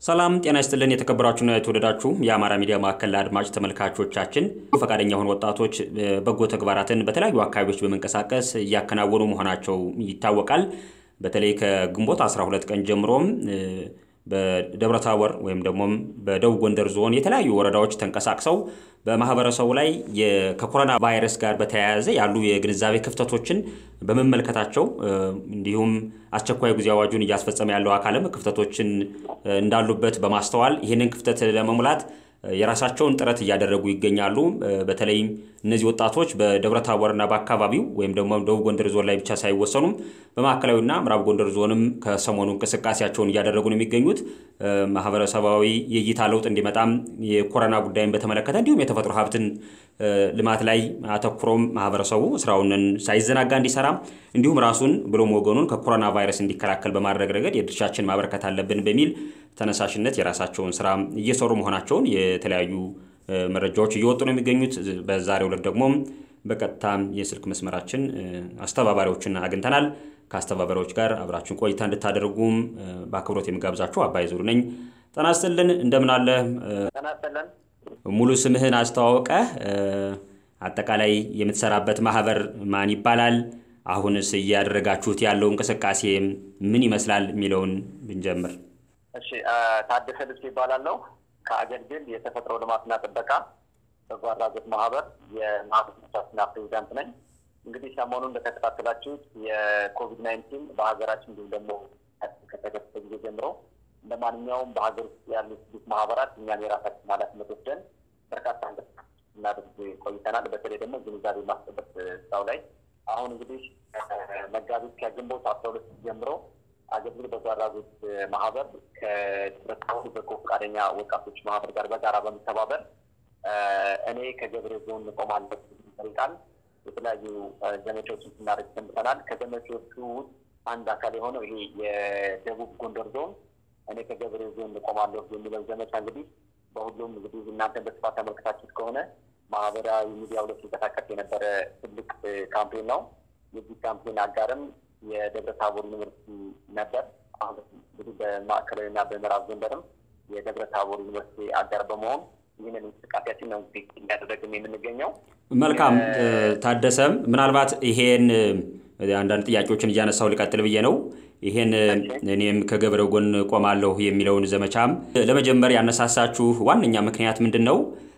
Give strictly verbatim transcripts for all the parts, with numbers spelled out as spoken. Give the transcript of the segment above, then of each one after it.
ሰላም ጤና ይስጥልን የተከበራችሁና የተወደዳችሁ የአማራ ሚዲያ ማዕከል አድማጭ ተመልካቾቻችን ፈቃደኛ ሆኑ ወጣቶች በጎ ተግባራትን በተለያዩ አካባቢዎች በመንቀሳቀስ ያከናወኑ መሆናቸው ይታወቃል። በተለይ ከግንቦት አስራ ሁለት ቀን ጀምሮም በደብረታቦር ወይም ደግሞ በደቡብ ጎንደር ዞን የተለያዩ ወረዳዎች ተንቀሳቅሰው በማህበረሰቡ ላይ የኮሮና ቫይረስ ጋር በተያያዘ ያሉ የግንዛቤ ክፍተቶችን በመመልከታቸው እንዲሁም አስቸኳይ ጊዜ አዋጁን እያስፈጸመ ያለው አካልም ክፍተቶችን እንዳሉበት በማስተዋል ይሄንን ክፍተት ለመሙላት የራሳቸውን ጥረት እያደረጉ ይገኛሉ። በተለይ እነዚህ ወጣቶች በደብረታቦርና በአካባቢው ወይም ደግሞ ደቡብ ጎንደር ዞን ላይ ብቻ ሳይወሰኑም በማዕከላዊና ምዕራብ ጎንደር ዞንም ከሰሞኑ እንቅስቃሴያቸውን እያደረጉ ነው የሚገኙት። ማህበረሰባዊ የእይታ ለውጥ እንዲመጣም የኮሮና ጉዳይን በተመለከተ እንዲሁም የተፈጥሮ ሀብትን ልማት ላይ አተኩሮም ማህበረሰቡ ስራውን ሳይዘናጋ እንዲሰራ እንዲሁም ራሱን ብሎም ወገኑን ከኮሮና ቫይረስ እንዲከላከል በማድረግ ረገድ የድርሻችን ማበረከት አለብን በሚል ተነሳሽነት የራሳቸውን ስራ እየሰሩ መሆናቸውን የተለያዩ መረጃዎች እየወጡ ነው የሚገኙት። በዛሬው ዕለት ደግሞ በቀጥታ የስልክ መስመራችን አስተባባሪዎችን አግኝተናል። ከአስተባባሪዎች ጋር አብራችሁን ቆይታ እንድታደርጉም በአክብሮት የምጋብዛችሁ አባይ ዙሩ ነኝ። ጤና ይስጥልን እንደምን አለ? ጤና ይስጥልን። ሙሉ ስምህን አስተዋውቀህ አጠቃላይ የምትሰራበት ማህበር ማን ይባላል? አሁንስ እያደረጋችሁት ያለው እንቅስቃሴ ምን ይመስላል የሚለውን ብንጀምር። እሺ ታደሰ ልጅ ይባላልው ከአገልግል የተፈጥሮ ልማትና ጥበቃ በጎ አድራጎት ማህበር የማህበረሰብና ፕሬዝዳንት ነኝ። እንግዲህ ሰሞኑን እንደተከታተላችሁት የኮቪድ ናይንቲን በሀገራችን እንዲሁም ደግሞ ከተከሰተ ጊዜ ጀምሮ እንደማንኛውም በሀገር ውስጥ ያሉ ማህበራት እኛም የራሳችን ኃላፊነት ወስደን በርካታ እናደርግ ቆይተናል። በተለይ ደግሞ ግንዛቤ ማስጨበጥ ስራው ላይ አሁን እንግዲህ መጋቢት ከግንቦት አስራ ሁለት ጀምሮ አገልግል በጎ አድራጎት ማህበር ከደብረታቦር በጎ ፈቃደኛ ወጣቶች ማህበር ጋር በጋራ በመተባበር እኔ ከገብረ ዞን ቆማለሁ ይልቃል የተለያዩ ዘመቻዎችን እናደርግ ሰንብተናል። ከዘመቻዎቹ አንድ አካል የሆነው ይሄ የደቡብ ጎንደር ዞን እኔ ከገብረ ዞን ቆማለሁ የሚለው ዘመቻ እንግዲህ በሁሉም እንግዲህ እናንተ በስፋት ተመልክታችሁት ከሆነ ማህበራዊ ሚዲያው ላይ ሲንቀሳቀስ የነበረ ትልቅ ካምፔን ነው። የዚህ ካምፔን አጋርም የደብረታቦር ዩኒቨርሲቲ ነበር። አሁን እንግዲህ በማዕከላዊና በምዕራብ ጎንደርም የደብረታቦር ዩኒቨርሲቲ አጋር በመሆን ይህንን እንቅስቃሴያችን ነው እያደረግን የምንገኘው። መልካም ታደሰም ምናልባት ይሄን አንዳንድ ጥያቄዎችን እያነሳው ልቀጥል ብዬ ነው። ይሄን እኔም ከገብረ ጎን ቆማለሁ የሚለውን ዘመቻም ለመጀመር ያነሳሳችሁ ዋነኛ ምክንያት ምንድነው?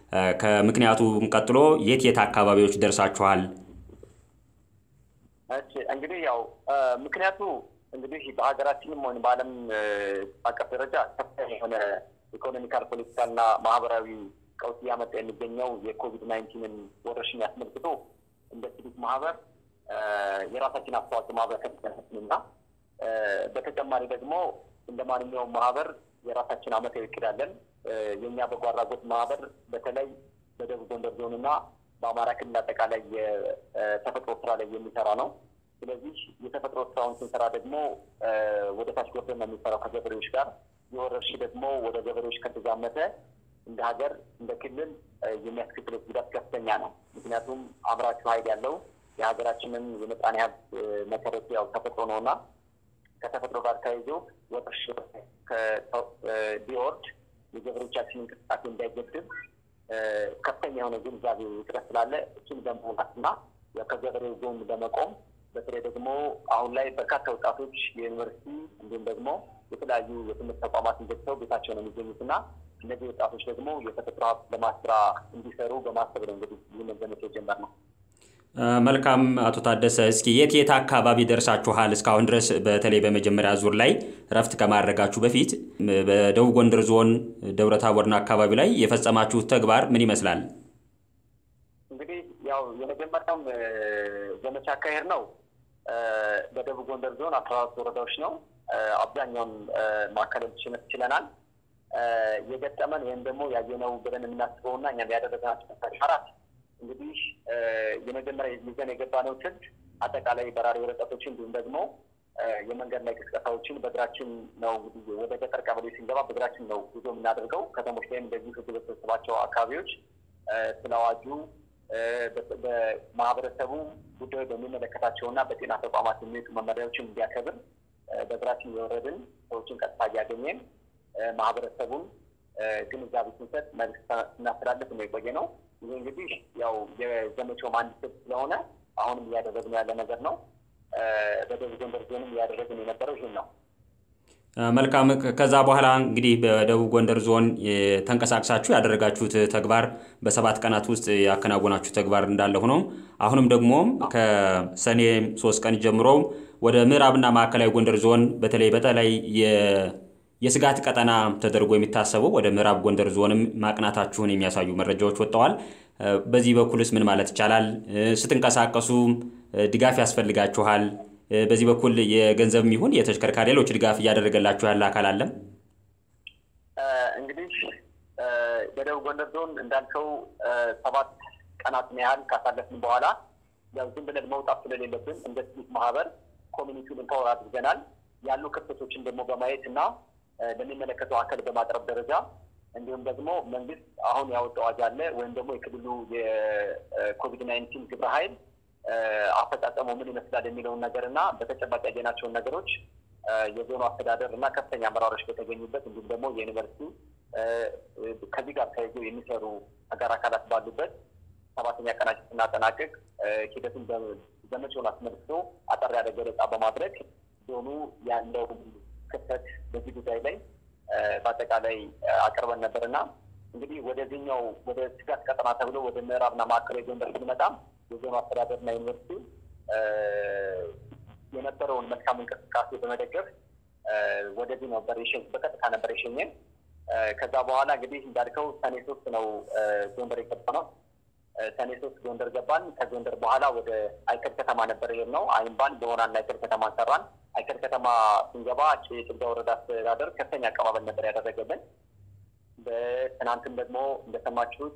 ከምክንያቱም ቀጥሎ የት የት አካባቢዎች ደርሳችኋል? እሺ እንግዲህ ያው ምክንያቱ እንግዲህ በሀገራችንም ሆነ በዓለም አቀፍ ደረጃ ከፍተኛ የሆነ ኢኮኖሚካል ፖለቲካልና ማህበራዊ ቀውስ ያመጣ የሚገኘው የኮቪድ ናይንቲንን ወረርሽኝ አስመልክቶ እንደ ሲቪክ ማህበር የራሳችን አስተዋጽኦ ማበርከት እና በተጨማሪ ደግሞ እንደማንኛውም ማህበር የራሳችን አመታዊ እቅድ አለን። የኛ በጎ አድራጎት ማህበር በተለይ በደቡብ ጎንደር ዞንና በአማራ ክልል አጠቃላይ የተፈጥሮ ስራ ላይ የሚሰራ ነው። ስለዚህ የተፈጥሮ ስራውን ስንሰራ ደግሞ ወደ ታች ወርደን ነው የሚሰራው ከገበሬዎች ጋር። የወረርሽኝ ደግሞ ወደ ገበሬዎች ከተዛመተ እንደ ሀገር እንደ ክልል የሚያስከትለው ጉዳት ከፍተኛ ነው። ምክንያቱም አምራቹ ኃይል ያለው የሀገራችንን የመጣኔ ሀብት መሰረት ያው ተፈጥሮ ነውና ከተፈጥሮ ጋር ተያይዞ ወረርሽኝ ቢወርድ የገበሬዎቻችን እንቅስቃሴ እንዳይገድብ ከፍተኛ የሆነ ግንዛቤ እጥረት ስላለ እሱን በመሆናትና ከገበሬው ጎን በመቆም በተለይ ደግሞ አሁን ላይ በርካታ ወጣቶች የዩኒቨርሲቲ እንዲሁም ደግሞ የተለያዩ የትምህርት ተቋማትን ገብተው ቤታቸው ነው የሚገኙትና እነዚህ ወጣቶች ደግሞ የተፈጥሮ ሀብት ለማስራ እንዲሰሩ በማሰብ ነው እንግዲህ ይህንን ዘመቻ የጀመርነው። መልካም አቶ ታደሰ እስኪ የት የት አካባቢ ደርሳችኋል እስካሁን ድረስ? በተለይ በመጀመሪያ ዙር ላይ ረፍት ከማድረጋችሁ በፊት በደቡብ ጎንደር ዞን ደብረታቦርና አካባቢ ላይ የፈጸማችሁት ተግባር ምን ይመስላል? እንግዲህ ያው የመጀመሪያው ዘመቻ አካሄድ ነው በደቡብ ጎንደር ዞን አስራ አራት ወረዳዎች ነው። አብዛኛውን ማከለል ችለናል። የገጠመን ወይም ደግሞ ያየነው ብለን የምናስበውና እኛም ያደረግናቸው ተግባራት እንግዲህ የመጀመሪያ ይዘን የገባነው ትልቅ አጠቃላይ በራሪ ወረቀቶችን እንዲሁም ደግሞ የመንገድ ላይ ቅስቀሳዎችን በእግራችን ነው እንግዲህ ወደ ገጠር ቀበሌ ስንገባ በእግራችን ነው ጉዞ የምናደርገው። ከተሞች ላይም እንደዚህ ህዝብ በተሰባሰባቸው አካባቢዎች ስለዋጁ በማህበረሰቡ ጉዳዩ በሚመለከታቸውና በጤና ተቋማት የሚወጡ መመሪያዎችን እንዲያከብር በእግራችን የወረድን ሰዎችን ቀጥታ እያገኘን ማህበረሰቡን ግንዛቤ ሲሰጥ መልዕክት እናስተላልፍ ነው የቆየ ነው። ይሄ እንግዲህ ያው የዘመቻው አንድ ስለሆነ አሁንም እያደረግን ያለ ነገር ነው። በደቡብ ጎንደር ዞንም እያደረግን የነበረው ይሄን ነው። መልካም። ከዛ በኋላ እንግዲህ በደቡብ ጎንደር ዞን ተንቀሳቅሳችሁ ያደረጋችሁት ተግባር በሰባት ቀናት ውስጥ ያከናወናችሁ ተግባር እንዳለ ሆኖ አሁንም ደግሞ ከሰኔ ሶስት ቀን ጀምሮ ወደ ምዕራብና ማዕከላዊ ጎንደር ዞን በተለይ በተለይ የስጋት ቀጠና ተደርጎ የሚታሰበው ወደ ምዕራብ ጎንደር ዞንም ማቅናታችሁን የሚያሳዩ መረጃዎች ወጥተዋል። በዚህ በኩልስ ምን ማለት ይቻላል? ስትንቀሳቀሱ ድጋፍ ያስፈልጋችኋል? በዚህ በኩል የገንዘብ ይሁን የተሽከርካሪ ሌሎች ድጋፍ እያደረገላችሁ ያለ አካል አለ? እንግዲህ በደቡብ ጎንደር ዞን እንዳልከው ሰባት ቀናት ያህል ካሳለፍን በኋላ ያው ዝም ብለን መውጣት ስለሌለብን እንደ ሲቪክ ማህበር ኮሚኒቲውን ኢምፓወር አድርገናል። ያሉ ክፍተቶችን ደግሞ በማየት እና ለሚመለከተው አካል በማቅረብ ደረጃ እንዲሁም ደግሞ መንግስት አሁን ያወጣው አዋጅ አለ ወይም ደግሞ የክልሉ የኮቪድ ናይንቲን ግብረ ኃይል አፈጻጸሙ ምን ይመስላል የሚለውን ነገርና በተጨባጭ ያየናቸውን ነገሮች የዞኑ አስተዳደር እና ከፍተኛ አመራሮች በተገኙበት እንዲሁም ደግሞ የዩኒቨርሲቲ ከዚህ ጋር ተያይዞ የሚሰሩ አጋር አካላት ባሉበት ሰባተኛ ቀናችን ስናጠናቅቅ ሂደቱን ዘመቻውን አስመልክቶ አጠር ያለ ገለጻ በማድረግ ዞኑ ያለው ክፍተት በዚህ ጉዳይ ላይ በአጠቃላይ አቅርበን ነበርና እንግዲህ ወደዚህኛው ወደ ስጋት ቀጠና ተብሎ ወደ ምዕራብና ማዕከላዊ ጎንደር ስንመጣ የዞኑ አስተዳደርና ዩኒቨርሲቲ የነበረውን መልካም እንቅስቃሴ በመደገፍ ወደዚህ ነበር የሸኝ በቀጥታ ነበር የሸኘን። ከዛ በኋላ እንግዲህ እንዳልከው ሰኔ ሶስት ነው ጎንደር የገባነው። ሰኔ ሶስት ጎንደር ገባን። ከጎንደር በኋላ ወደ አይከል ከተማ ነበር የሄድነው። አይምባን በሆናና አይከል ከተማ ሰራን። አይከል ከተማ ስንገባ የጭልጋ ወረዳ አስተዳደር ከፍተኛ አቀባበል ነበር ያደረገልን። በትናንትም ደግሞ እንደሰማችሁት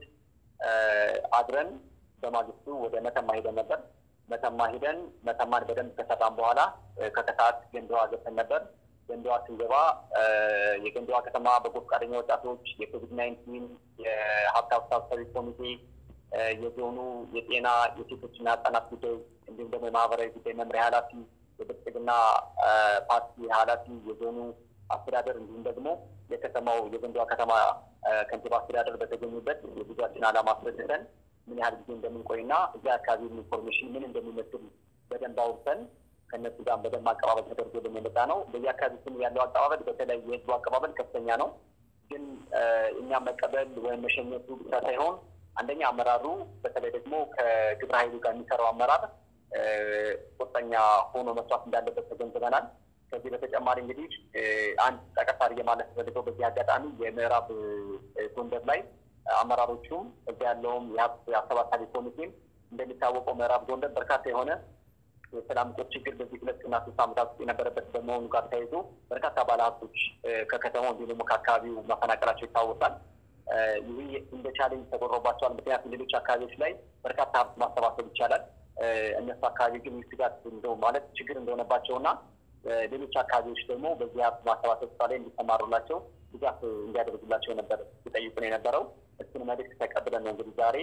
አድረን በማግስቱ ወደ መተማ ሄደን ነበር። መተማ ሄደን መተማን በደንብ ከሰራን በኋላ ከከሰዓት ገንዳዋ ገብተን ነበር። ገንዳዋ ስንገባ የገንዳዋ ከተማ በጎ ፈቃደኛ ወጣቶች፣ የኮቪድ ናይንቲን የሀብታት ሰብሳቢ ኮሚቴ፣ የዞኑ የጤና የሴቶችና ህጻናት ጉዳይ እንዲሁም ደግሞ የማህበራዊ ጉዳይ መምሪያ ኃላፊ፣ የብልጽግና ፓርቲ ኃላፊ፣ የዞኑ አስተዳደር እንዲሁም ደግሞ የከተማው የገንዳዋ ከተማ ከንቲባ አስተዳደር በተገኙበት የጉዟችን ዓላማ አስረድተን ምን ያህል ጊዜ እንደምንቆይና እዚያ አካባቢ ኢንፎርሜሽን ምን እንደሚመስል በደንብ አውርተን ከነሱ ጋር በደንብ አቀባበል ተደርጎልን የመጣ ነው። በዚህ አካባቢ ስም ያለው አቀባበል በተለይ የህዝቡ አቀባበል ከፍተኛ ነው። ግን እኛ መቀበል ወይም መሸኘቱ ብቻ ሳይሆን አንደኛ አመራሩ በተለይ ደግሞ ከግብረ ኃይሉ ጋር የሚሰራው አመራር ቁርጠኛ ሆኖ መስራት እንዳለበት ተገንዝበናል። ከዚህ በተጨማሪ እንግዲህ አንድ ጠቀስ አድርጌ ማለት ፈልገው በዚህ አጋጣሚ የምዕራብ ጎንደር ላይ አመራሮቹም እዚያ ያለውም የሀብት አሰባሳቢ ኮሚቴም እንደሚታወቀው ምዕራብ ጎንደር በርካታ የሆነ የሰላም እጦት ችግር በዚህ ሁለት እና ሶስት ዓመታት ውስጥ የነበረበት በመሆኑ ጋር ተያይዞ በርካታ ባለሀብቶች ከከተማው እንዲሁም ደግሞ ከአካባቢው መፈናቀላቸው ይታወሳል። ይህ እንደ ቻሌንጅ ተቆጥሮባቸዋል። ምክንያቱም ሌሎች አካባቢዎች ላይ በርካታ ሀብት ማሰባሰብ ይቻላል። እነሱ አካባቢ ግን ስጋት እንደው ማለት ችግር እንደሆነባቸውና ሌሎች አካባቢዎች ደግሞ በዚህ ሀብት ማሰባሰብ ስራ ላይ እንዲሰማሩላቸው ድጋፍ እንዲያደርጉላቸው ነበር ሲጠይቁን የነበረው። እሱን መልዕክት ተቀብለን ነው እንግዲህ ዛሬ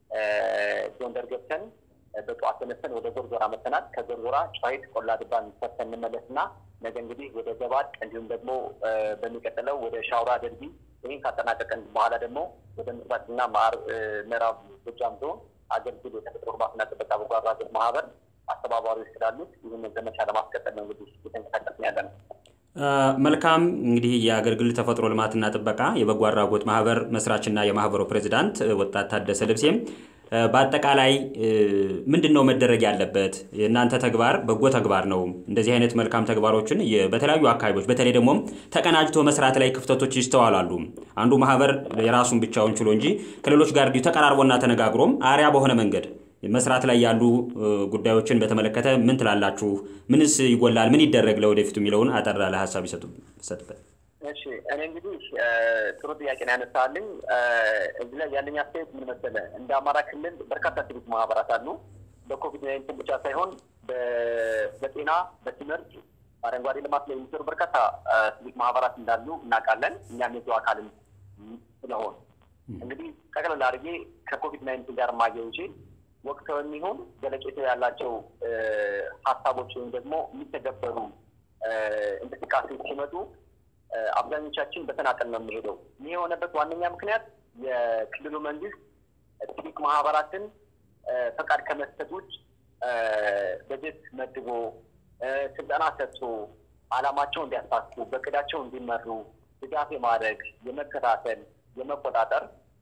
ጎንደር ገብተን በጠዋት ተነስተን ወደ ጎርጎራ መተናል። ከጎርጎራ ጨዋሂት ቆላ ድባን ሰርተን እንመለስና ነገ እንግዲህ ወደ ገባድ እንዲሁም ደግሞ በሚቀጥለው ወደ ሻውራ ደርቢ ይህን ካጠናቀቀን በኋላ ደግሞ ወደ ምስራቅና ምዕራብ ጎጃም ዞን አገልግሎት የተፈጥሮ ልማትና ጥበቃ በጎ አድራጎት ማህበር አስተባባሪዎች ስላሉት ይህንን ዘመቻ ለማስቀጠል ነው እንግዲህ እየተንቀሳቀስን ያለ ነው። መልካም። እንግዲህ የአገልግሎት ተፈጥሮ ልማትና ጥበቃ የበጎ አድራጎት ማህበር መስራችና የማህበሩ ፕሬዝዳንት ወጣት ታደሰ ልብሴም በአጠቃላይ ምንድነው መደረግ ያለበት? እናንተ ተግባር በጎ ተግባር ነው። እንደዚህ አይነት መልካም ተግባሮችን በተለያዩ አካባቢዎች በተለይ ደግሞ ተቀናጅቶ መስራት ላይ ክፍተቶች ይስተዋላሉ። አንዱ ማህበር የራሱን ብቻውን ችሎ እንጂ ከሌሎች ጋር ተቀራርቦና ተነጋግሮም አሪያ በሆነ መንገድ መስራት ላይ ያሉ ጉዳዮችን በተመለከተ ምን ትላላችሁ? ምንስ ይጎላል? ምን ይደረግ ለወደፊቱ የሚለውን አጠር ያለ ሀሳብ ይሰጡበት። እሺ፣ እኔ እንግዲህ ጥሩ ጥያቄ ነው ያነሳልኝ። እዚህ ላይ ያለኝ አስተያየት ምን መሰለህ፣ እንደ አማራ ክልል በርካታ ሲቪክ ማህበራት አሉ። በኮቪድ ናይንቲን ብቻ ሳይሆን በጤና፣ በትምህርት፣ አረንጓዴ ልማት ላይ የሚሰሩ በርካታ ሲቪክ ማህበራት እንዳሉ እናውቃለን። እኛም የዚያው አካልም ስለሆን እንግዲህ ጠቅላላ አድርጌ ከኮቪድ ናይንቲን ጋር ማየው እንጂ ወቅታዊ የሚሆን ዘለቄታ ያላቸው ሀሳቦች ወይም ደግሞ የሚተገበሩ እንቅስቃሴዎች ሲመጡ አብዛኞቻችን በተናጠል ነው የሚሄደው። ይህ የሆነበት ዋነኛ ምክንያት የክልሉ መንግስት ሲቪክ ማህበራትን ፈቃድ ከመስጠት ውጭ በጀት መድቦ ስልጠና ሰጥቶ ዓላማቸውን እንዲያሳኩ በቅዳቸው እንዲመሩ ድጋፍ የማድረግ የመከታተል የመቆጣጠር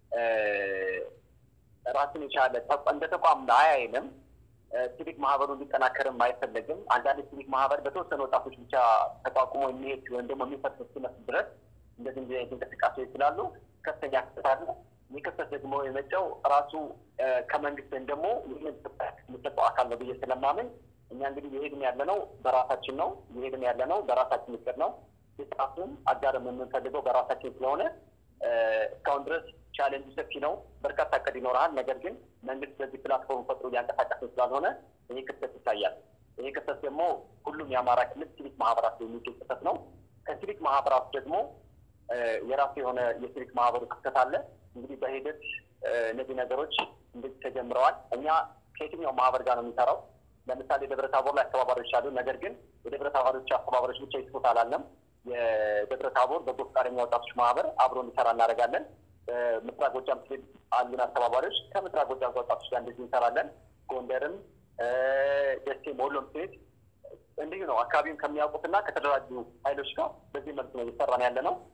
ራስን የቻለ እንደ ተቋም ላይ አይደለም። ሲቪክ ማህበሩ እንዲጠናከርም አይፈልግም። አንዳንድ ሲቪክ ማህበር በተወሰኑ ወጣቶች ብቻ ተቋቁሞ የሚሄድ ወይም ደግሞ የሚፈትስ ሲመስል ድረስ እንደዚህ እንደዚህ አይነት እንቅስቃሴዎች ስላሉ ከፍተኛ ክፍተት አለ። ይህ ክፍተት ደግሞ የመጣው ራሱ ከመንግስት ወይም ደግሞ ይህንን የሚሰጠው አካል ነው ብዬ ስለማምን እኛ እንግዲህ የሄድን ያለነው በራሳችን ነው። የሄድን ያለነው በራሳችን እቅድ ነው። የስራቱን አጋርም የምንፈልገው በራሳችን ስለሆነ እስካሁን ድረስ ቻሌንጅ ሰፊ ነው። በርካታ እቅድ ይኖራል። ነገር ግን መንግስት በዚህ ፕላትፎርም ፈጥሮ እያንቀሳቀሰ ስላልሆነ ይህ ክፍተት ይታያል። ይህ ክፍተት ደግሞ ሁሉም የአማራ ክልል ሲቪክ ማህበራት የሚገኝ ክፍተት ነው። ከሲቪክ ማህበራት ደግሞ የራሱ የሆነ የሲቪክ ማህበሩ ክፍተት አለ። እንግዲህ በሂደት እነዚህ ነገሮች እንደዚህ ተጀምረዋል። እኛ ከየትኛው ማህበር ጋር ነው የሚሰራው? ለምሳሌ ደብረ ታቦር ላይ አስተባባሪዎች አሉ። ነገር ግን የደብረ ታቦሮች አስተባባሪዎች ብቻ ይስጡት አላለም። የደብረ ታቦር በጎ ፈቃደኛ ወጣቶች ማህበር አብሮ እንዲሰራ እናደርጋለን። ምስራቅ ጎጃም ክልል አሉን አስተባባሪዎች ከምስራቅ ጎጃም ወጣቶች ጋር እንደዚህ እንሰራለን። ጎንደርም ደሴም ወሎም ስቴት እንዲሁ ነው። አካባቢውን ከሚያውቁትና ከተደራጁ ኃይሎች ጋር በዚህ መልኩ ነው እየሰራን ያለ ነው።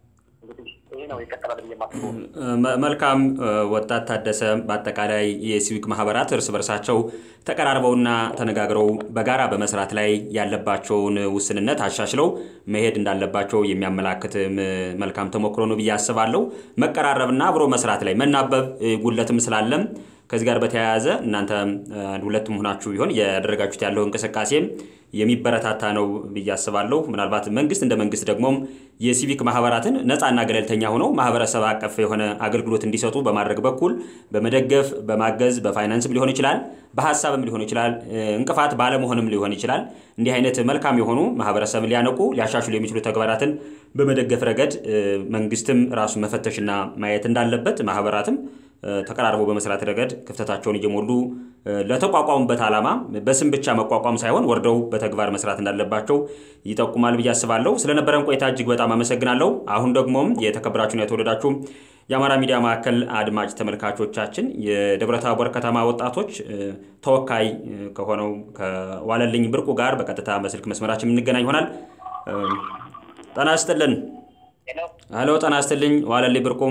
መልካም ወጣት ታደሰ፣ በአጠቃላይ የሲቪክ ማህበራት እርስ በርሳቸው ተቀራርበውና ተነጋግረው በጋራ በመስራት ላይ ያለባቸውን ውስንነት አሻሽለው መሄድ እንዳለባቸው የሚያመላክት መልካም ተሞክሮ ነው ብዬ አስባለሁ። መቀራረብና አብሮ መስራት ላይ መናበብ ጉለትም ስላለም ከዚህ ጋር በተያያዘ እናንተ ሁለቱም ሆናችሁ ቢሆን ያደረጋችሁት ያለው እንቅስቃሴ የሚበረታታ ነው ብዬ አስባለሁ። ምናልባት መንግስት እንደ መንግስት ደግሞ የሲቪክ ማህበራትን ነፃና ገለልተኛ ሆነው ማህበረሰብ አቀፍ የሆነ አገልግሎት እንዲሰጡ በማድረግ በኩል በመደገፍ በማገዝ በፋይናንስም ሊሆን ይችላል፣ በሐሳብም ሊሆን ይችላል፣ እንቅፋት ባለመሆንም ሊሆን ይችላል። እንዲህ አይነት መልካም የሆኑ ማህበረሰብ ሊያነቁ ሊያሻሽሉ የሚችሉ ተግባራትን በመደገፍ ረገድ መንግስትም ራሱ መፈተሽና ማየት እንዳለበት ማህበራትም ተቀራርበው በመስራት ረገድ ክፍተታቸውን እየሞሉ ለተቋቋሙበት ዓላማ በስም ብቻ መቋቋም ሳይሆን ወርደው በተግባር መስራት እንዳለባቸው ይጠቁማል ብዬ አስባለሁ። ስለነበረን ቆይታ እጅግ በጣም አመሰግናለሁ። አሁን ደግሞ የተከበራችሁና የተወደዳችሁ የአማራ ሚዲያ ማዕከል አድማጭ ተመልካቾቻችን የደብረ ታቦር ከተማ ወጣቶች ተወካይ ከሆነው ከዋለልኝ ብርቁ ጋር በቀጥታ በስልክ መስመራችን እንገናኝ ይሆናል። ጤና ይስጥልን። ሄሎ፣ ጤና ይስጥልኝ ዋለልኝ ብርቁ።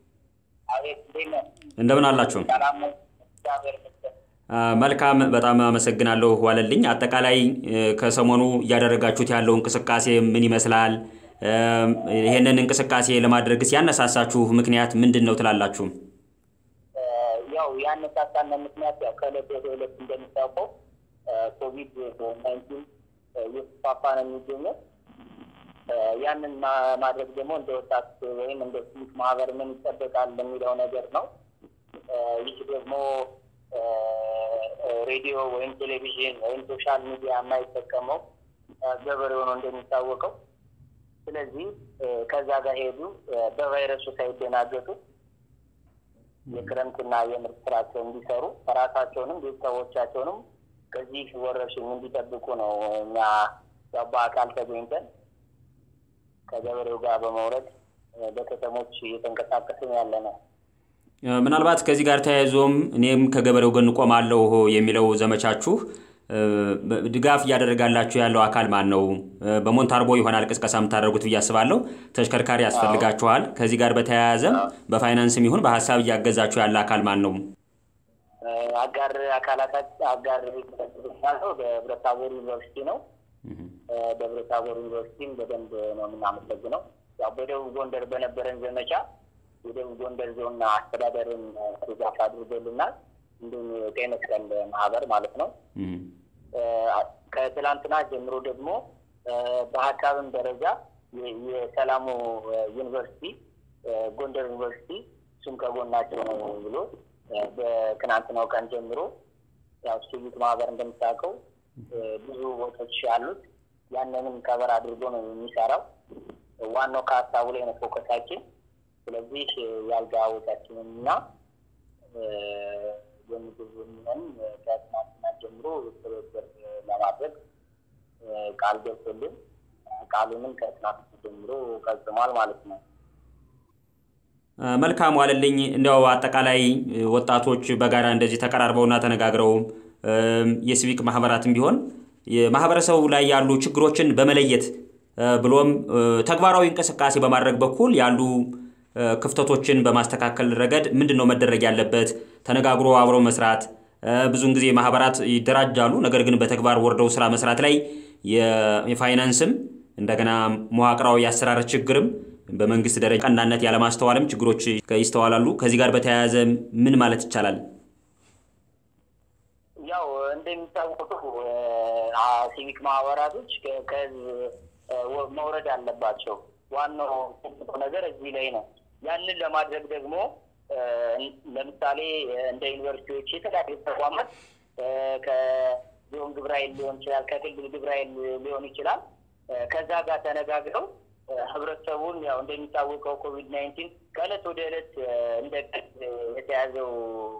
እንደምን አላችሁ? መልካም፣ በጣም አመሰግናለሁ ዋለልኝ። አጠቃላይ ከሰሞኑ እያደረጋችሁት ያለው እንቅስቃሴ ምን ይመስላል? ይሄንን እንቅስቃሴ ለማድረግስ ያነሳሳችሁ ምክንያት ምንድነው ትላላችሁ? ያው ያነሳሳና ምክንያት ያው ከለደ ደውለት እንደምታውቀው ኮቪድ ናይንቲን እየተስፋፋ ነው የሚገኘው። ያንን ማድረግ ደግሞ እንደ ወጣት ወይም እንደ ሲቪክ ማህበር ምን ይጠበቃል የሚለው ነገር ነው። ይህ ደግሞ ሬዲዮ ወይም ቴሌቪዥን ወይም ሶሻል ሚዲያ የማይጠቀመው ገበሬው ነው እንደሚታወቀው። ስለዚህ ከዛ ጋር ሄዱ በቫይረሱ ሳይደናገጡ የክረምትና የምርት ስራቸውን እንዲሰሩ ራሳቸውንም ቤተሰቦቻቸውንም ከዚህ ወረርሽኝ እንዲጠብቁ ነው እኛ በአካል ተገኝተን ከገበሬው ጋር በመውረድ በከተሞች እየተንቀሳቀስን ያለ ነው። ምናልባት ከዚህ ጋር ተያይዞም እኔም ከገበሬው ጎን ቆማለሁ የሚለው ዘመቻችሁ ድጋፍ እያደረጋላችሁ ያለው አካል ማን ነው? በሞንታርቦ ይሆናል ቅስቀሳ የምታደርጉት ብዬ አስባለሁ። ተሽከርካሪ ያስፈልጋችኋል። ከዚህ ጋር በተያያዘ በፋይናንስም ይሁን በሐሳብ እያገዛችሁ ያለ አካል ማን ነው? አጋር አካላት አጋር ነው ደብረ ታቦር ዩኒቨርሲቲ ነው። ደብረ ታቦር ዩኒቨርሲቲን በደንብ ነው የምናመሰግነው። ያው በደቡብ ጎንደር በነበረን ዘመቻ የደቡብ ጎንደር ዞን አስተዳደርን ድጋፍ አድርጎልናል። እንዲሁም ቀይ መስቀል ማህበር ማለት ነው። ከትላንትና ጀምሮ ደግሞ በሀሳብም ደረጃ የሰላሙ ዩኒቨርሲቲ ጎንደር ዩኒቨርሲቲ እሱም ከጎናቸው ነው ብሎ በትናንትናው ቀን ጀምሮ ያው ሲቪክ ማህበር እንደምታውቀው ብዙ ቦታዎች ያሉት ያንንም ከበር አድርጎ ነው የሚሰራው። ዋናው ከሀሳቡ ላይ ነው ፎከሳችን። ስለዚህ ያልጋ ወጣችንና የምግብ የሚሆን ከትናንትና ጀምሮ ተበደር ለማድረግ ቃል ገብቶልን ቃሉንም ከትናንት ጀምሮ ቀጥሟል ማለት ነው። መልካም ዋለልኝ። እንደው አጠቃላይ ወጣቶች በጋራ እንደዚህ ተቀራርበውና ተነጋግረው የሲቪክ ማህበራትም ቢሆን የማህበረሰቡ ላይ ያሉ ችግሮችን በመለየት ብሎም ተግባራዊ እንቅስቃሴ በማድረግ በኩል ያሉ ክፍተቶችን በማስተካከል ረገድ ምንድነው መደረግ ያለበት? ተነጋግሮ አብሮ መስራት። ብዙን ጊዜ ማህበራት ይደራጃሉ፣ ነገር ግን በተግባር ወርደው ስራ መስራት ላይ የፋይናንስም እንደገና መዋቅራዊ አሰራር ችግርም በመንግስት ደረጃ ቀናነት ያለ ማስተዋልም ችግሮች ይስተዋላሉ። ከዚህ ጋር በተያያዘ ምን ማለት ይቻላል? ያው እንደሚታወቀው ሲቪክ ማህበራቶች ከህዝብ መውረድ አለባቸው። ዋናው ነገር እዚህ ላይ ነው። ያንን ለማድረግ ደግሞ ለምሳሌ እንደ ዩኒቨርሲቲዎች የተለያዩ ተቋማት ከዞን ግብረ ኃይል ሊሆን ይችላል፣ ከክልል ግብረ ኃይል ሊሆን ይችላል። ከዛ ጋር ተነጋግረው ህብረተሰቡን ያው እንደሚታወቀው ኮቪድ ናይንቲን ከዕለት ወደ ዕለት እንደ የተያዘው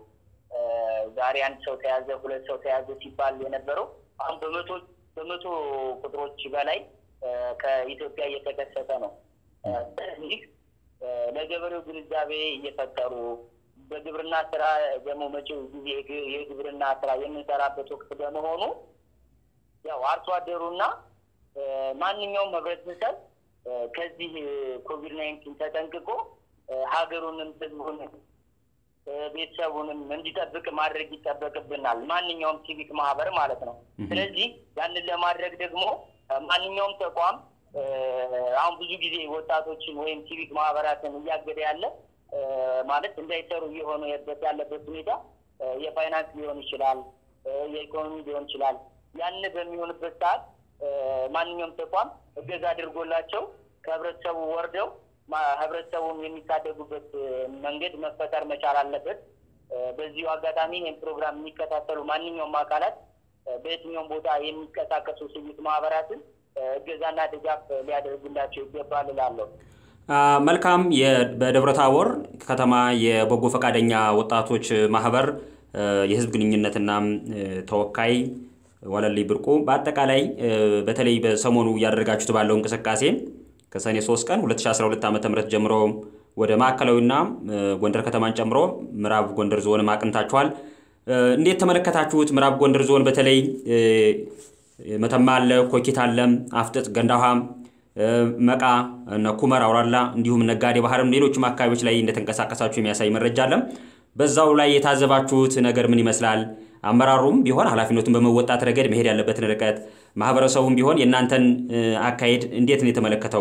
ዛሬ አንድ ሰው ተያዘ ሁለት ሰው ተያዘ ሲባል የነበረው አሁን በመቶ በመቶ ቁጥሮች በላይ ከኢትዮጵያ እየተከሰተ ነው። ስለዚህ ለገበሬው ግንዛቤ እየፈጠሩ በግብርና ስራ ደግሞ መጪው ጊዜ የግብርና ስራ የምንሰራበት ወቅት በመሆኑ ያው አርሶ አደሩና ማንኛውም ህብረተሰብ ከዚህ ኮቪድ ናይንቲን ተጠንቅቆ ሀገሩንም ህዝቡንም ቤተሰቡንም እንዲጠብቅ ማድረግ ይጠበቅብናል፣ ማንኛውም ሲቪክ ማህበር ማለት ነው። ስለዚህ ያንን ለማድረግ ደግሞ ማንኛውም ተቋም አሁን ብዙ ጊዜ ወጣቶችን ወይም ሲቪክ ማህበራትን እያገደ ያለ ማለት እንዳይሰሩ እየሆነ ያለበት ሁኔታ የፋይናንስ ሊሆን ይችላል፣ የኢኮኖሚ ሊሆን ይችላል። ያን በሚሆንበት ሰዓት ማንኛውም ተቋም እገዛ አድርጎላቸው ከህብረተሰቡ ወርደው ህብረተሰቡን የሚታደጉበት መንገድ መፈጠር መቻል አለበት። በዚሁ አጋጣሚ ይህን ፕሮግራም የሚከታተሉ ማንኛውም አካላት በየትኛውም ቦታ የሚንቀሳቀሱ ሲቪክ ማህበራትን እገዛና ድጋፍ ሊያደርጉላቸው ይገባል እላለሁ። መልካም። በደብረ ታቦር ከተማ የበጎ ፈቃደኛ ወጣቶች ማህበር የህዝብ ግንኙነትና ተወካይ ዋለልኝ ብርቁ፣ በአጠቃላይ በተለይ በሰሞኑ ያደረጋችሁት ባለው እንቅስቃሴ ከሰኔ ሶስት ቀን ሁለት ሺህ አስራ ሁለት ዓ.ም ጀምሮ ወደ ማዕከላዊና ጎንደር ከተማን ጨምሮ ምዕራብ ጎንደር ዞን ማቅንታችኋል። እንዴት ተመለከታችሁት? ምዕራብ ጎንደር ዞን በተለይ መተማ አለ፣ ኮኪት አለ፣ አፍጥጥ፣ ገንዳውሃ፣ መቃ፣ ኩመር፣ አውራላ እንዲሁም ነጋዴ ባህርም ሌሎችም አካባቢዎች ላይ እንደተንቀሳቀሳችሁ የሚያሳይ መረጃ አለ። በዛው ላይ የታዘባችሁት ነገር ምን ይመስላል? አመራሩም ቢሆን ኃላፊነቱን በመወጣት ረገድ መሄድ ያለበትን ርቀት፣ ማህበረሰቡም ቢሆን የእናንተን አካሄድ እንዴት ነው የተመለከተው?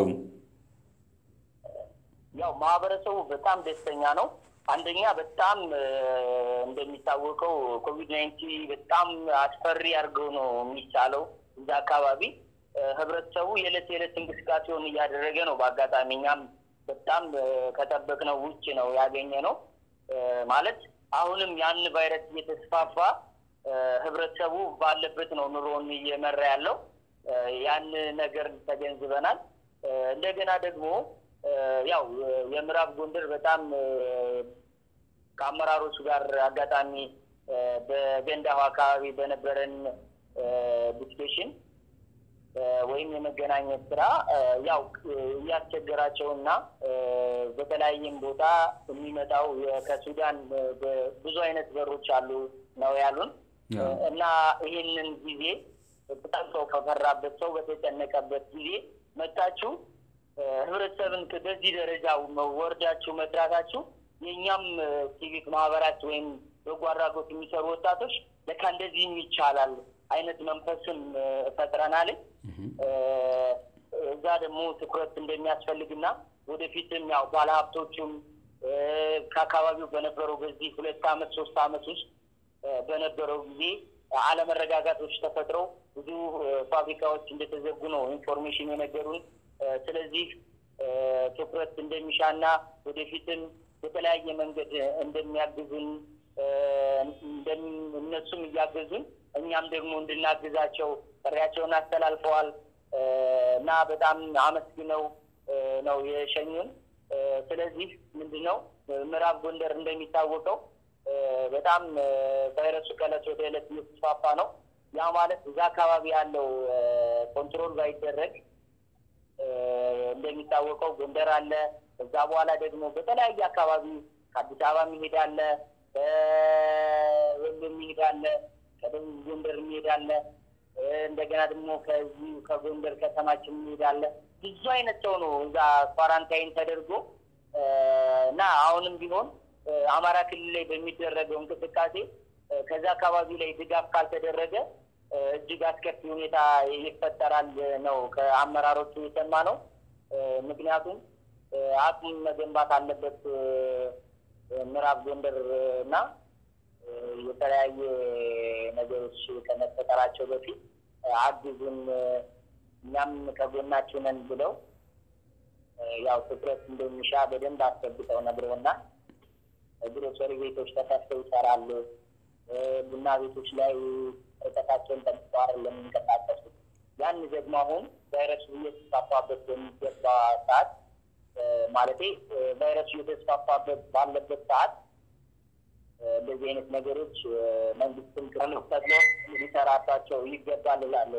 ያው ማህበረሰቡ በጣም ደስተኛ ነው። አንደኛ በጣም እንደሚታወቀው ኮቪድ ናይንቲን በጣም አስፈሪ አድርገው ነው የሚቻለው እዛ አካባቢ ህብረተሰቡ የዕለት የዕለት እንቅስቃሴውን እያደረገ ነው። በአጋጣሚ እኛም በጣም ከጠበቅነው ውጭ ነው ያገኘነው። ማለት አሁንም ያን ቫይረስ እየተስፋፋ ህብረተሰቡ ባለበት ነው ኑሮውን እየመራ ያለው። ያን ነገር ተገንዝበናል። እንደገና ደግሞ ያው የምዕራብ ጎንደር በጣም ከአመራሮች ጋር አጋጣሚ በገንዳው አካባቢ በነበረን ዲስከሽን ወይም የመገናኘት ስራ ያው እያስቸገራቸውና በተለያየም ቦታ የሚመጣው ከሱዳን ብዙ አይነት በሮች አሉ ነው ያሉን እና ይሄንን ጊዜ በጣም ሰው ከፈራበት ሰው በተጨነቀበት ጊዜ መጣችሁ ህብረተሰብን በዚህ ደረጃ ወርዳችሁ መስራታችሁ የኛም ሲቪክ ማህበራት ወይም በጎ አድራጎት የሚሰሩ ወጣቶች ለካ እንደዚህም ይቻላል አይነት መንፈስን ፈጥረናል። እዛ ደግሞ ትኩረት እንደሚያስፈልግና ወደፊትም ያው ባለሀብቶቹም ከአካባቢው በነበረው በዚህ ሁለት ዓመት ሶስት ዓመት ውስጥ በነበረው ጊዜ አለመረጋጋቶች ተፈጥረው ብዙ ፋብሪካዎች እንደተዘጉ ነው ኢንፎርሜሽን የነገሩን። ስለዚህ ትኩረት እንደሚሻና ወደፊትም በተለያየ መንገድ እንደሚያግዙን እነሱም እያገዙን እኛም ደግሞ እንድናግዛቸው ጥሪያቸውን አስተላልፈዋል እና በጣም አመስግነው ነው የሸኙን። ስለዚህ ምንድነው ምዕራብ ጎንደር እንደሚታወቀው በጣም ቫይረሱ ከዕለት ወደ ዕለት እየተስፋፋ ነው። ያ ማለት እዛ አካባቢ ያለው ኮንትሮል ባይደረግ እንደሚታወቀው ጎንደር አለ። ከዛ በኋላ ደግሞ በተለያየ አካባቢ ከአዲስ አበባ የሚሄዳለ ወንድ የሚሄዳለ ከደቡብ ጎንደር የሚሄዳለ እንደገና ደግሞ ከዚህ ከጎንደር ከተማችን የሚሄዳለ ብዙ አይነት ሰው ነው እዛ ኳራንታይን ተደርጎ እና አሁንም ቢሆን አማራ ክልል ላይ በሚደረገው እንቅስቃሴ ከዛ አካባቢ ላይ ድጋፍ ካልተደረገ እጅግ አስከፊ ሁኔታ ይፈጠራል ነው ከአመራሮቹ የሰማነው። ምክንያቱም አቅም መገንባት አለበት ምዕራብ ጎንደር እና የተለያየ ነገሮች ከመፈጠራቸው በፊት አግዙን እኛም ከጎናችሁ ነን ብለው ያው ትኩረት እንደሚሻ በደንብ አስገብተው ነግረውና ግሮሰሪ ቤቶች ተከፍተው ይሰራሉ። ቡና ቤቶች ላይ ርቀታቸውን ጠብቀው ለሚንቀሳቀሱ ያን ደግሞ አሁን ቫይረሱ እየተስፋፋበት በሚገባ ሰዓት ማለቴ ቫይረሱ እየተስፋፋበት ባለበት ሰዓት እንደዚህ አይነት ነገሮች መንግስትም ከመፍጠር ሊሰራባቸው ይገባል እላለሁ።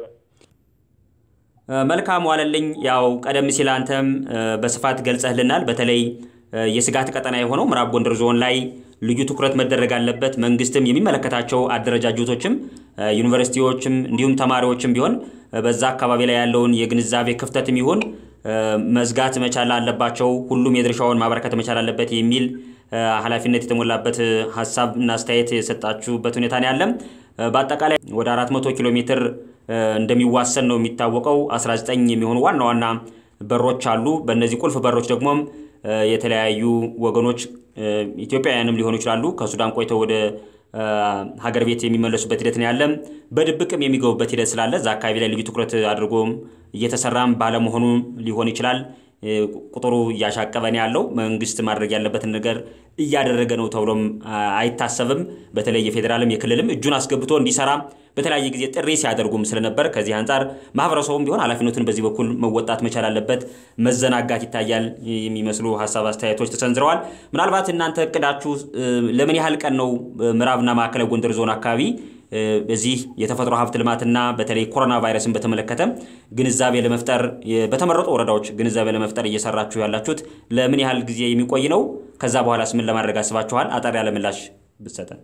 መልካም ዋለልኝ። ያው ቀደም ሲል አንተም በስፋት ገልጸህልናል። በተለይ የስጋት ቀጠና የሆነው ምዕራብ ጎንደር ዞን ላይ ልዩ ትኩረት መደረግ አለበት። መንግስትም የሚመለከታቸው አደረጃጀቶችም ዩኒቨርሲቲዎችም እንዲሁም ተማሪዎችም ቢሆን በዛ አካባቢ ላይ ያለውን የግንዛቤ ክፍተትም ይሁን መዝጋት መቻል አለባቸው። ሁሉም የድርሻውን ማበረከት መቻል አለበት የሚል ኃላፊነት የተሞላበት ሐሳብ እና አስተያየት የሰጣችሁበት ሁኔታ ነው ያለም። በአጠቃላይ ወደ አራት መቶ ኪሎ ሜትር እንደሚዋሰን ነው የሚታወቀው። አስራ ዘጠኝ የሚሆኑ ዋና ዋና በሮች አሉ። በእነዚህ ቁልፍ በሮች ደግሞ የተለያዩ ወገኖች ኢትዮጵያውያንም ሊሆኑ ይችላሉ ከሱዳን ቆይተው ወደ ሀገር ቤት የሚመለሱበት ሂደት ነው ያለ። በድብቅም የሚገቡበት ሂደት ስላለ እዛ አካባቢ ላይ ልዩ ትኩረት አድርጎም እየተሰራም ባለመሆኑ ሊሆን ይችላል ቁጥሩ እያሻቀበን ያለው። መንግስት ማድረግ ያለበትን ነገር እያደረገ ነው ተብሎም አይታሰብም። በተለይ የፌደራልም የክልልም እጁን አስገብቶ እንዲሰራ በተለያየ ጊዜ ጥሪ ሲያደርጉም ስለነበር ከዚህ አንፃር ማህበረሰቡም ቢሆን ኃላፊነቱን በዚህ በኩል መወጣት መቻል አለበት። መዘናጋት ይታያል የሚመስሉ ሐሳብ አስተያየቶች ተሰንዝረዋል። ምናልባት እናንተ እቅዳችሁ ለምን ያህል ቀን ነው ምዕራብና ማዕከላዊ ጎንደር ዞን አካባቢ በዚህ የተፈጥሮ ሀብት ልማትና በተለይ ኮሮና ቫይረስን በተመለከተ ግንዛቤ ለመፍጠር በተመረጡ ወረዳዎች ግንዛቤ ለመፍጠር እየሰራችሁ ያላችሁት ለምን ያህል ጊዜ የሚቆይ ነው? ከዛ በኋላስ ምን ለማድረግ አስባችኋል? አጠር ያለ ምላሽ ብትሰጠን።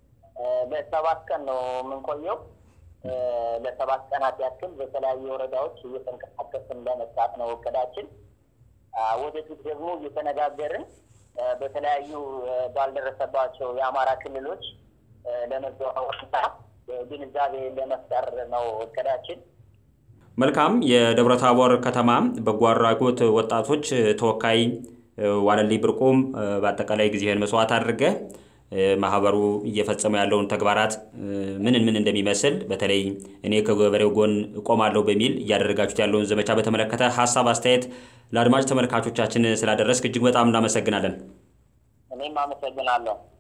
ለሰባት ቀን ነው የምንቆየው። ለሰባት ቀናት ያክል በተለያዩ ወረዳዎች እየተንቀሳቀስን ለመስራት ነው እቅዳችን። ወደፊት ደግሞ እየተነጋገርን በተለያዩ ባልደረሰባቸው የአማራ ክልሎች ለመዘዋወርና ግንዛቤ ለመፍጠር ነው እቅዳችን። መልካም። የደብረ ታቦር ከተማ በጎ አድራጎት ወጣቶች ተወካይ ዋለልኝ ብርቁም በአጠቃላይ ጊዜህን መስዋዕት አድርገህ ማህበሩ እየፈጸመ ያለውን ተግባራት ምን ምን እንደሚመስል በተለይ እኔ ከገበሬው ጎን ቆማለሁ በሚል እያደረጋችሁት ያለውን ዘመቻ በተመለከተ ሐሳብ አስተያየት ለአድማጭ ተመልካቾቻችን ስላደረስክ እጅግ በጣም እናመሰግናለን። እኔም አመሰግናለሁ።